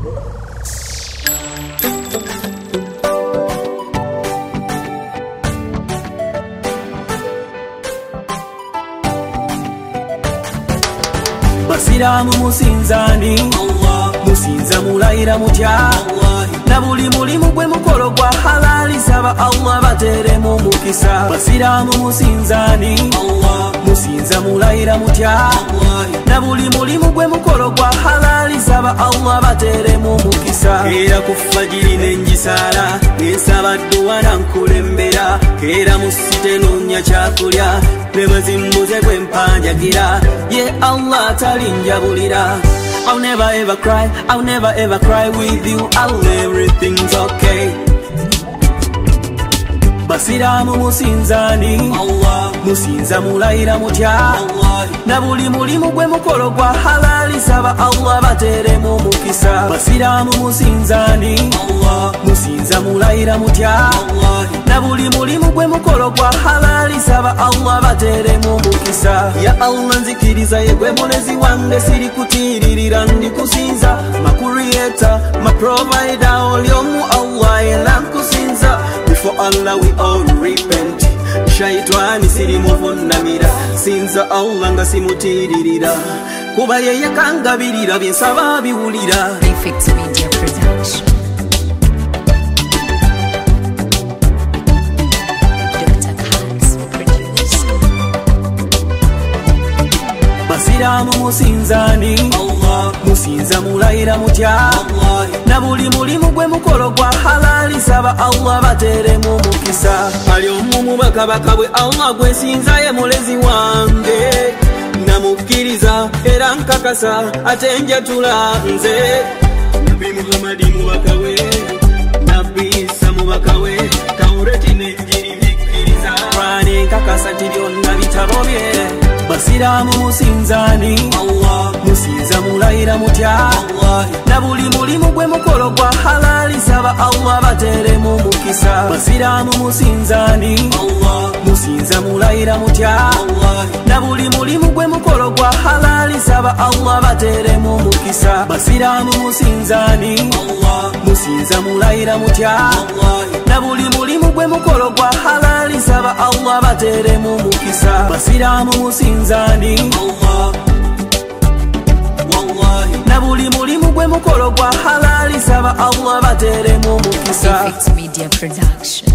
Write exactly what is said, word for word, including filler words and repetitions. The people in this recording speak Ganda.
Basiramu musinzani Allah, musinza mulayira mutya Allah, na buli mulimu gwe mukolo gwa halali saba Allah bateremu mukisa. Basiramu musinzani Allah, musinza mulayira mutya Allah, na buli mulimu gwe mukolo gwa halali saba Allah bateremu mukisa. Kera kufajiri nenjisala nesaba dduwa nankulembera, kera musite nonya kyakulya nebazimbuze gwe mpanjagira, ye Allah talinjabulira. I'll never ever cry, I'll never ever cry with you, I'll everything's okay. Basiramu musinzani Allah, musinza mulayira mutya Allah, na buli mulimu gwe mukolo gwa halali saba Allah bateremu mukisa. Basiramu musinzani Allah, musinza mulayira mutya Allah, na buli mulimu gwe mukolo gwa halali saba Allah bateremu mukisa. Ya Allah nzikiriza ye gwe mulezi wange, siri kutiririra ndi kusinza. My creator, my provider, oli omu Allah era nkusinza. Before Allah we all repent, shaitani siri muvunamira, sinza Allah nga simutiririra, kuba yeye kangabirira byensaba biwulira. Perfect Media Production. Basiramu musinzani Allah, musinza mulayira mutya Allah, na buli mulimu gwe mukolo gwa halali saba Allah bateremu mukisa. Ali omu mubakabaka bwe Allah gwe sinza ye mulezi wange, namukkiriza era nkakasa ate njatula nze. Nabi Muhammadi mubaka we, Nabi Isa mubaka we, Taureti n'Enjiri bikkiriza, Qur'ani nkakasa nti byonna bitabo bye. Basiramu musinzani Allah, musinza mulayira mutya Allah, na buli mulimu gwe mukolo gwa halali saba Allah bateremu mukisa. Basiramu musinzani Allah, musinza mulayira mutya Allah, na buli mulimu gwe mukolo gwa halali saba Allah bateremu mukisa. Basiramu musinzani Allah, musinza mulayira mutya Allah, na buli mulimu gwe mukolo gwa halali saba Allah bateremu mukisa. Basiramu musinzani Allah, wallahi, na buli mulimu gwe mukolo gwa halali saba Allah bateremu mukisa. Perfect Media Production.